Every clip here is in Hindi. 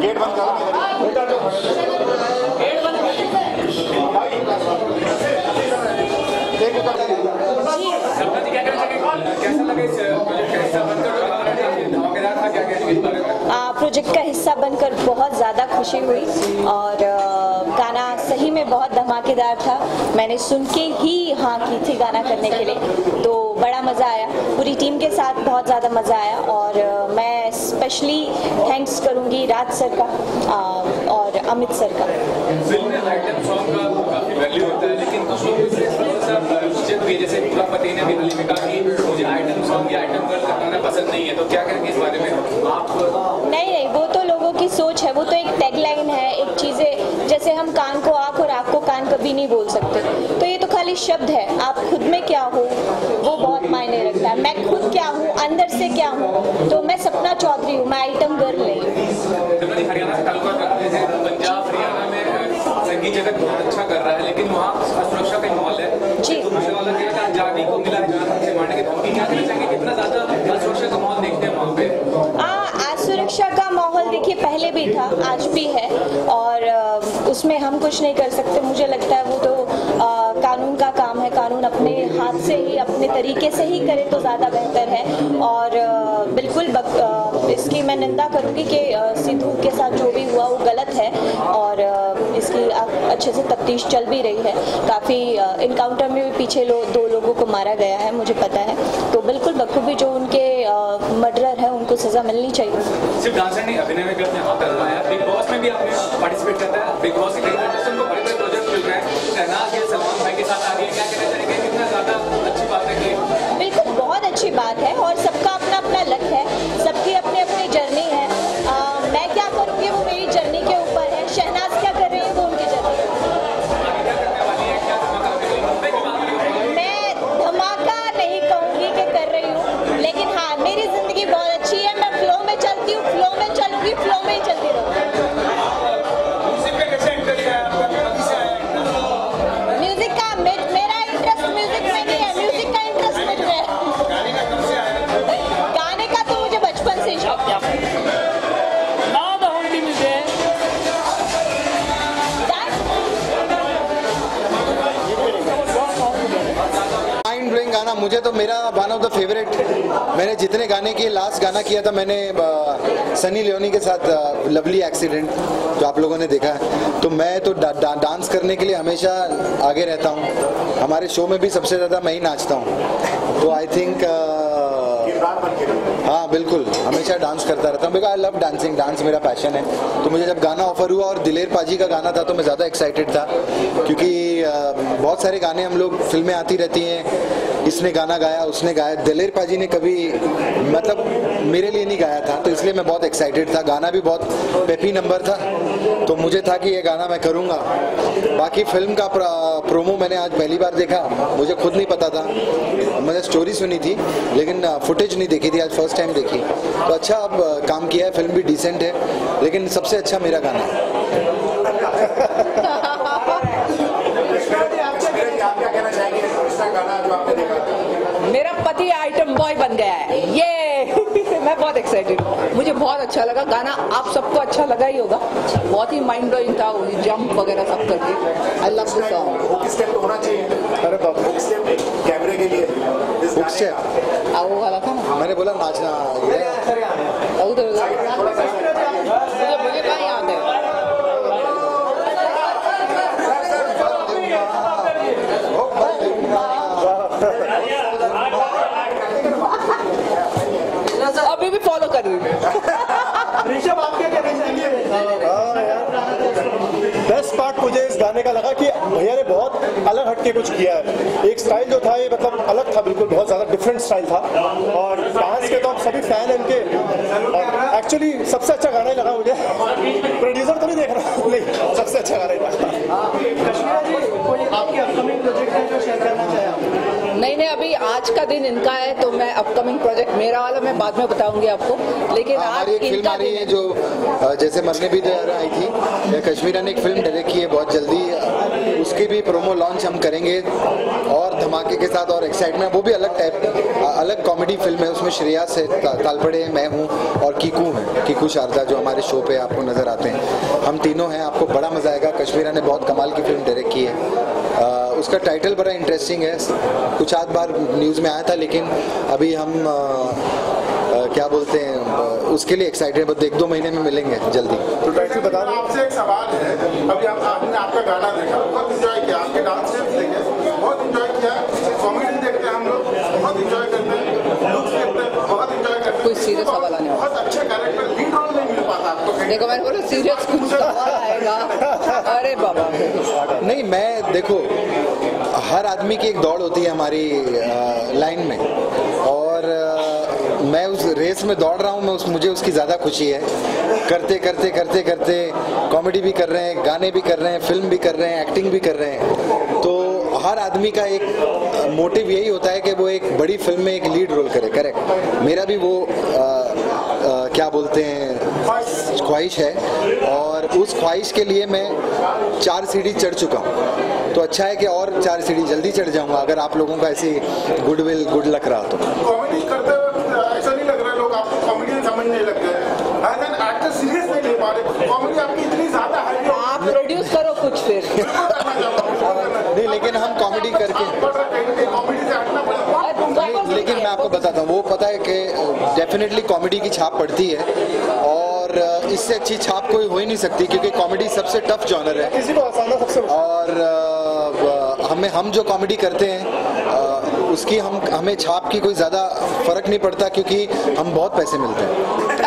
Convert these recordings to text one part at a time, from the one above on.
गेट बंद करो। प्रोजेक्ट का हिस्सा बनकर बहुत ज़्यादा खुशी हुई और गाना सही में बहुत धमाकेदार था। मैंने सुन के ही हाँ की थी गाना करने के लिए, तो बड़ा मज़ा आया। पूरी टीम के साथ बहुत ज़्यादा मज़ा आया और मैं स्पेशली थैंक्स करूँगी राज सर का और अमित सर का। फिल्म में आइटम सॉन्ग का काफ़ी वैल्यू होता है, लेकिन कुछ लोग इससे थोड़ा-सा भी, जैसे पूरा पति ने भी हाल में कहा कि मुझे आइटम सॉन्ग या आइटम गर्ल का गाना पसंद नहीं है, तो क्या करेंगे इस बारे में आप? नहीं, वो तो लोगों की सोच है, वो तो एक टैगलाइन है, एक चीज़ें जैसे हम कान को आँख और आँख को कान कभी नहीं बोल सकते, तो ये तो खाली शब्द है। आप खुद में क्या हो वो बहुत मायने रखता है। मैं खुद क्या हूँ, अंदर से क्या हूँ, तो मैं सपना चौधरी हूँ, मैं आइटम गर्ल नहीं हूँ। हरियाणा से ताल्लुकात रखते हैं, पंजाब हरियाणा में संगीत जगत बहुत अच्छा कर रहा है, लेकिन वहाँ सुरक्षा का माहौल है जी। जाने को मिला है, मारने की धमकी, क्या कहना चाहेंगे, कितना ज़्यादा सुरक्षा का माहौल देखते हैं वहाँ पे? सुरक्षा का माहौल देखिए पहले भी था, आज भी है और उसमें हम कुछ नहीं कर सकते। मुझे लगता है वो तो कानून का काम है, कानून अपने हाथ से ही अपने तरीके से ही करे तो ज़्यादा बेहतर है। और बिल्कुल इसकी मैं निंदा करूँगी कि सिद्धू के साथ जो भी हुआ वो गलत है और इसकी अच्छे से तफ्तीश चल भी रही है। काफ़ी इनकाउंटर में भी पीछे दो लोगों को मारा गया है, मुझे पता है, तो बिल्कुल बखूबी जो उनके मर्डरर है उनको सज़ा मिलनी चाहिए। सिर्फ डांसर नहीं, अभिनय में भी अपने हाथ आजमाया, बिग बॉस में भी आपने पार्टिसिपेट करता है। बिग बॉस के कई पर्सन को बड़े-बड़े प्रोजेक्ट मिल रहे हैं, शहनाज के सलमान भाई के साथ आ रही है, क्या कहना चाहेंगे, कितना ज़्यादा अच्छी बात है कि? बिल्कुल बहुत अच्छी बात है और सबका अपना अपना लक है, सबकी अपनी अपनी जर्नी है। मैं क्या करूँगी वो मेरी जर्नी के ऊपर है, शहनाज क्या कर रही है वो उनकी जर्नी है। मैं धमाका नहीं कहूँगी कि कर रही हूँ, लेकिन हाँ मेरी ज़िंदगी बहुत अच्छी है, मैं फ्लो में चलती हूँ, फ्लो में चलूँगी, फ्लो में ही चलती रहूँगी। म्यूजिक का मेरा इंटरेस्ट म्यूजिक में नहीं है, म्यूजिक का इंटरेस्ट मुझ में है। गाने का तो मुझे बचपन से ही शौक है। गाना मुझे तो मेरा वन ऑफ द फेवरेट, मैंने जितने गाने किए, लास्ट गाना किया था मैंने सनी लियोनी के साथ लवली एक्सीडेंट, जो आप लोगों ने देखा है। तो मैं तो डांस करने के लिए हमेशा आगे रहता हूँ, हमारे शो में भी सबसे ज़्यादा मैं ही नाचता हूँ, तो आई थिंक हाँ बिल्कुल हमेशा डांस करता रहता हूँ, because I love dancing, dance मेरा पैशन है। तो मुझे जब गाना ऑफर हुआ और दिलेर पाजी का गाना था तो मैं ज़्यादा एक्साइटेड था, क्योंकि बहुत सारे गाने हम लोग फिल्में आती रहती हैं, इसने गाना गाया, उसने गाया, दिलेर पाजी ने कभी मतलब मेरे लिए नहीं गाया था, तो इसलिए मैं बहुत एक्साइटेड था। गाना भी बहुत पेपी नंबर था, तो मुझे था कि ये गाना मैं करूँगा। बाकी फिल्म का प्रोमो मैंने आज पहली बार देखा, मुझे खुद नहीं पता था, मैंने स्टोरी सुनी थी लेकिन फुटेज नहीं देखी थी, आज फर्स्ट टाइम देखी। तो अच्छा अब काम किया है, फिल्म भी डिसेंट है, लेकिन सबसे अच्छा मेरा गाना है। मेरा पति आइटम बॉय बन गया है, ये मैं बहुत एक्साइटेड हूँ, मुझे बहुत अच्छा लगा गाना। आप सबको अच्छा लगा ही होगा, बहुत ही माइंड ब्लोइंग था, जंप वगैरह सब करके। I love this song. Hook step होना चाहिए, अरे बाप, हुक स्टेप कैमरे के लिए, हुक स्टेप वो वाला था ना, मैंने बोला नाचना, मुझे कहाँ याद है। अभी भी फॉलो कर रही हूँ। ऋषभ आप क्या कहना चाहेंगे? बेस्ट पार्ट मुझे इस गाने का लगा कि भैया ने बहुत अलग हटके कुछ किया है। एक स्टाइल जो था ये मतलब अलग था, बिल्कुल बहुत ज़्यादा डिफरेंट स्टाइल था, और डांस के तो हम सभी फैन हैं इनके। एक्चुअली सबसे अच्छा गाना ही लगा मुझे, प्रोड्यूसर तो नहीं देख रहा, नहीं सबसे अच्छा गाना ही लगा। कश्मीरा जी, कोई आपके अपकमिंग प्रोजेक्ट है जो शेयर करना चाहें आप? नहीं, अभी आज का दिन इनका है, तो मैं अपकमिंग प्रोजेक्ट मेरा वाला मैं बाद में बताऊंगी आपको, लेकिन आज एक फिल्म आ रही है जो जैसे मरने भी दे आई थी, कश्मीरा ने एक फिल्म डायरेक्ट की है बहुत जल्दी, उसकी भी प्रोमो लॉन्च हम करेंगे और धमाके के साथ और एक्साइटमेंट। वो भी अलग कॉमेडी फिल्म है, उसमें श्रेयस है, तालपड़े है, मैं हूँ और कीकू है, कीकू शारदा जो हमारे शो पे आपको नज़र आते हैं। हम तीनों हैं, आपको बड़ा मज़ा आएगा। कश्मीरा ने बहुत कमाल की फिल्म डायरेक्ट की है। उसका टाइटल बड़ा इंटरेस्टिंग है, कुछ आध बार न्यूज़ में आया था, लेकिन अभी हम क्या बोलते हैं उसके लिए एक्साइटेड, बस 1-2 महीने में मिलेंगे जल्दी। तो टाइटल बता रहा आपसे एक सवाल है, अभी आपने आपका गाना देखा, बहुत इंजॉय किया, आपके डांस स्टेप्स देखे, बहुत इंजॉय किया, कॉमेडी देखते हैं हम लोग, बहुत इंजॉय करते हैं, लुक्स देखते हैं, बहुत इंजॉय करते हैं। कोई सीरियस सवाल आने वाला, बहुत अच्छा कैरेक्टर, लीड रोल नहीं मिल पाता आपको। देखो मैंने बोला सीरियस कुछ सवाल आएगा, अरे बाबा नहीं, मैं देखो हर आदमी की एक दौड़ होती है हमारी लाइन में, और मैं उस रेस में दौड़ रहा हूँ, मुझे उसकी ज़्यादा खुशी है। करते करते करते करते कॉमेडी भी कर रहे हैं, गाने भी कर रहे हैं, फिल्म भी कर रहे हैं, एक्टिंग भी कर रहे हैं। तो हर आदमी का एक मोटिव यही होता है कि वो एक बड़ी फिल्म में एक लीड रोल करे। करेक्ट, मेरा भी वो क्या बोलते हैं ख्वाहिश है, और उस ख्वाहिश के लिए मैं 4 सीढ़ी चढ़ चुका हूँ। तो अच्छा है कि और 4 सीढ़ी जल्दी चढ़ जाऊँगा, अगर आप लोगों का ऐसी गुडविल गुड लक रहा तो। कॉमेडी करते वक्त ऐसा नहीं लग रहा है लोग आपको कॉमेडी समझने लग गए, एक्टर सीरियस नहीं ले पा रहे, कॉमेडी आपकी इतनी ज्यादा है। आप प्रोड्यूस करो कुछ फिर। नहीं, लेकिन हम कॉमेडी करके, कॉमेडी से हटना पड़ेगा। लेकिन मैं आपको बताता हूँ, वो पता है कि डेफिनेटली कॉमेडी की छाप पड़ती है, और इससे अच्छी छाप कोई हो ही नहीं सकती, क्योंकि कॉमेडी सबसे टफ जॉनर है किसी को आसाना सबसे। और हम जो कॉमेडी करते हैं उसकी हमें छाप की कोई ज़्यादा फर्क नहीं पड़ता, क्योंकि हम बहुत पैसे मिलते हैं।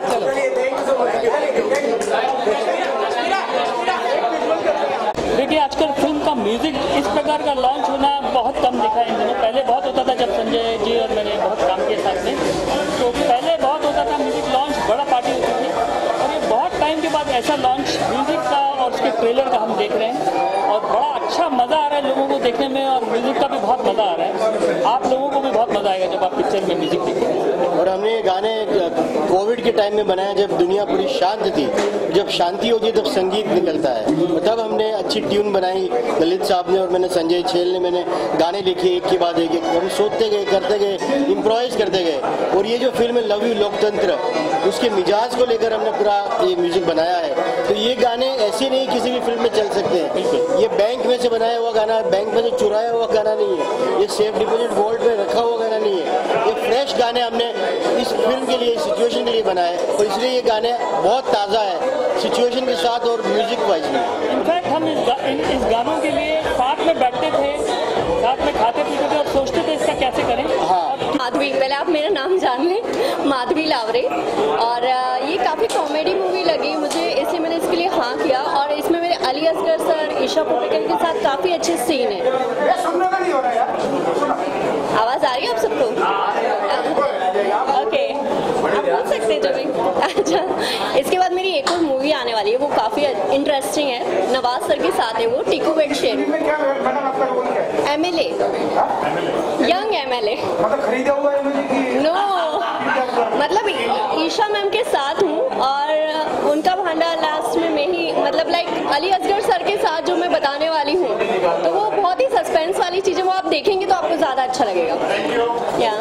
देखिए, आजकल फिल्म का म्यूजिक इस प्रकार का लॉन्च होना बहुत कम दिखा है इन दिनों। पहले बहुत होता था, जब संजय जी और मैंने बहुत काम किया साथ में, तो पहले बहुत होता था म्यूजिक लॉन्च, बड़ा पार्टी होती थी। और ये बहुत टाइम के बाद ऐसा लॉन्च म्यूजिक का और उसके ट्रेलर का हम देख रहे हैं, और बड़ा अच्छा मज़ा आ रहा है लोगों को देखने में, और म्यूजिक का भी बहुत मज़ा आ रहा है। आप लोगों को भी बहुत मज़ा आएगा जब आप पिक्चर में म्यूजिक देखेंगे। और हमने गाने कोविड के टाइम में बनाया, जब दुनिया पूरी शांत थी। जब शांति होती है तब संगीत निकलता है, तब हमने अच्छी ट्यून बनाई, ललित साहब ने और मैंने, संजय छेल ने, मैंने गाने लिखे एक के बाद एक। हम सोचते गए, करते गए, इम्प्रोवाइज करते गए। और ये जो फिल्म है लव यू लोकतंत्र, उसके मिजाज को लेकर हमने पूरा ये म्यूजिक बनाया है। तो ये गाने ऐसे नहीं किसी भी फिल्म में चल सकते हैं। ये बैंक में से बनाया हुआ गाना है, बैंक में से चुराया हुआ गाना नहीं है, ये सेफ डिपॉजिट वॉल्ट में रखा हुआ गाना नहीं है। ये फ्रेश गाने हमने इस फिल्म के लिए, सिचुएशन के लिए बनाए, और इसलिए ये गाने बहुत ताज़ा है सिचुएशन के साथ और म्यूजिक वाइज में। इनफैक्ट हम इस गानों के लिए साथ में बैठते थे, साथ में खाते पीते थे और सोचते थे इसका कैसे करें। हाँ, माधवी, पहले आप मेरा नाम जान लें, माधवी लावरे। और ये काफ़ी कॉमेडी मूवी लगी मुझे, इसलिए मैंने इसके लिए हाँ किया। और इसमें मेरे अली असगर सर, ईशा कोप्पिकर के साथ काफ़ी अच्छे सीन है। आवाज़ आ रही है आप सबको? ओके, आप बोल सकते हैं जो भी। अच्छा, इसके बाद मेरी एक और मूवी आने वाली है, वो काफ़ी इंटरेस्टिंग है, नवाज सर के साथ है, वो टीकू बेडशेर, MLA, यंग MLA। खरीदा हुआ है मुझे कि नो, मतलब ईशा मैम के साथ हूँ, और उनका भांडा लास्ट में मैं ही, मतलब लाइक अली असगर सर के साथ जो मैं बताने वाली हूँ, तो वो बहुत ही सस्पेंस वाली चीज़ें, वो आप देखेंगे तो आपको ज़्यादा अच्छा लगेगा। या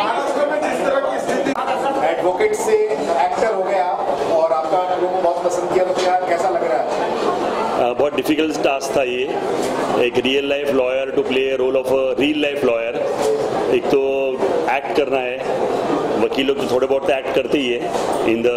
एडवोकेट से एक्टर हो गया और आपका लोगों को बहुत पसंद किया, तो क्या कैसा लग रहा है? बहुत डिफिकल्ट टास्क था ये, एक real life lawyer to play role of a real life lawyer. एक तो एक्ट करना है, वकील लोग तो थोड़े बहुत तो एक्ट करते ही है in the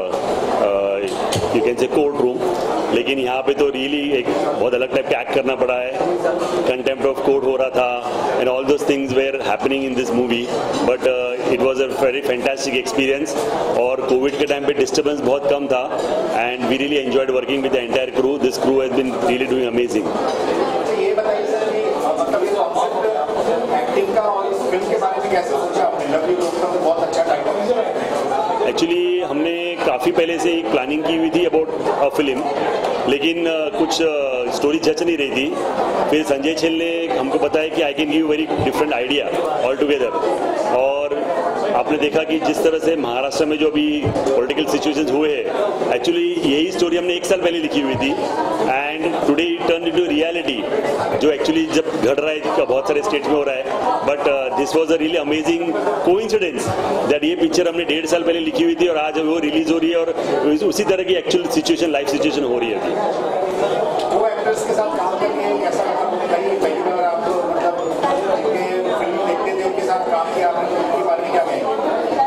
you can say court room, लेकिन यहाँ पे तो रियली एक बहुत अलग टाइप का एक्ट करना पड़ा है। कंटेम्प्ट ऑफ कोर्ट हो रहा था and all those things were happening in this movie, but it was a very fantastic experience. और कोविड के टाइम पे डिस्टर्बेंस बहुत कम था and we really enjoyed working with the entire crew. This crew has been really doing amazing. ये बताइए सर कि मतलब एक्टिंग का और इस फिल्म के बारे में कैसे सोचा आपने? लव यू लोकतंत्र बहुत अच्छा टाइटल है। एक्चुअली हमने काफ़ी पहले से एक प्लानिंग की हुई थी अबाउट अ फिल्म, लेकिन कुछ स्टोरी जच नहीं रही थी। फिर संजय छेल ने हमको बताया कि I can give very different idea all together, और आपने देखा कि जिस तरह से महाराष्ट्र में जो अभी पॉलिटिकल सिचुएशंस हुए हैं, एक्चुअली यही स्टोरी हमने 1 साल पहले लिखी हुई थी and today it turn into reality, जो एक्चुअली जब घट रहा है बहुत सारे स्टेट्स में हो रहा है। But this was a really amazing coincidence that ये पिक्चर हमने 1.5 साल पहले लिखी हुई थी और आज वो रिलीज हो रही है और उसी तरह की एक्चुअल सिचुएशन, लाइफ सिचुएशन हो रही है। वो एक्टर्स के साथ काम करके कैसा लगा? पहली बार आप तो मतलब फिल्म देखते थे, उनके साथ काम किया आपने, उनके बारे में क्या कहेंगे?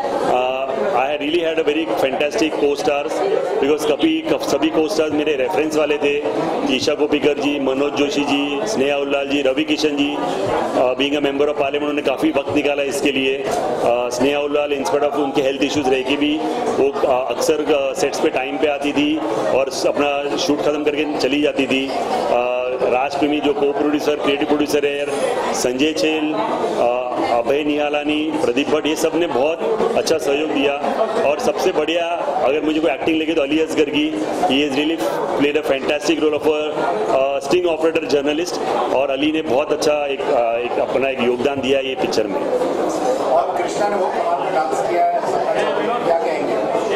I really had a very fantastic co-stars because सभी co-stars मेरे रेफरेंस वाले थे। Isha Koppikar ji, Manoj Joshi ji, Sneha Ullal ji, Ravi Kishan ji, being a member of parliament उन्होंने काफ़ी वक्त निकाला इसके लिए। स्नेहा उल्लाल इंस्पाइट ऑफ उनके हेल्थ इश्यूज रह के भी वो अक्सर सेट्स पे टाइम पे आती थी और अपना शूट खत्म करके चली जाती थी। राज प्रेमी जो को प्रोड्यूसर, क्रिएटिव प्रोड्यूसर है, संजय छेल, अभय निहालानी, प्रदीप भट्ट, ये सब ने बहुत अच्छा सहयोग दिया। और सबसे बढ़िया अगर मुझे कोई एक्टिंग लगे तो अली असगर की, he is really played a fantastic role of a sting operator journalist, और अली ने बहुत अच्छा एक अपना एक योगदान दिया ये पिक्चर में। और कृष्णा ने वो डांस किया है, क्या कहेंगे?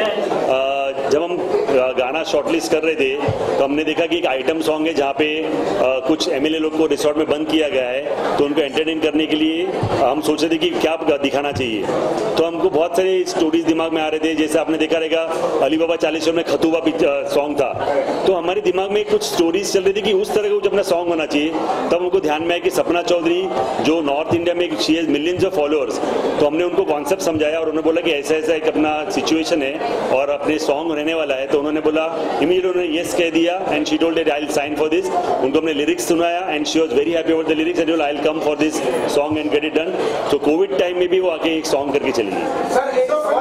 जब हम गाना शॉर्टलिस्ट कर रहे थे तो हमने देखा कि एक आइटम सॉन्ग है जहाँ पे कुछ एमएलए लोग को रिसोर्ट में बंद किया गया है, तो उनको एंटरटेन करने के लिए हम सोच रहे थे कि क्या दिखाना चाहिए। तो हमको बहुत सारे स्टोरीज दिमाग में आ रहे थे, जैसे आपने देखा रहेगा अली बाबा 40 में खतूबा सॉन्ग था, तो हमारे दिमाग में कुछ स्टोरीज चल रही थी कि उस तरह का कुछ अपना सॉन्ग होना चाहिए। तब हमको ध्यान में आया कि सपना चौधरी जो नॉर्थ इंडिया में she has millions of followers, तो हमने उनको कॉन्सेप्ट समझाया और उन्होंने बोला कि ऐसा ऐसा एक अपना सिचुएशन है और अपने सॉन्ग रहने वाला है। तो उन्होंने बोला, इमीडिएट उन्होंने यस कह दिया and she told that I will sign for this. उनको हमने लिरिक्स सुनाया and she was very happy about the lyrics and I will come for this song and get it done. तो कोविड टाइम में भी वो आके एक सॉन्ग करके चली गई।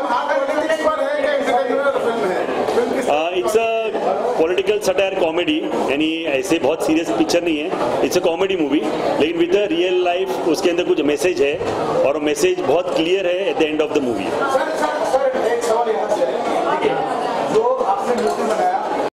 It's a political satire comedy, यानी ऐसे बहुत सीरियस पिक्चर नहीं है, इट्स अ कॉमेडी मूवी, लेकिन विद द रियल लाइफ उसके अंदर कुछ मैसेज है और मैसेज बहुत क्लियर है at the end of the movie.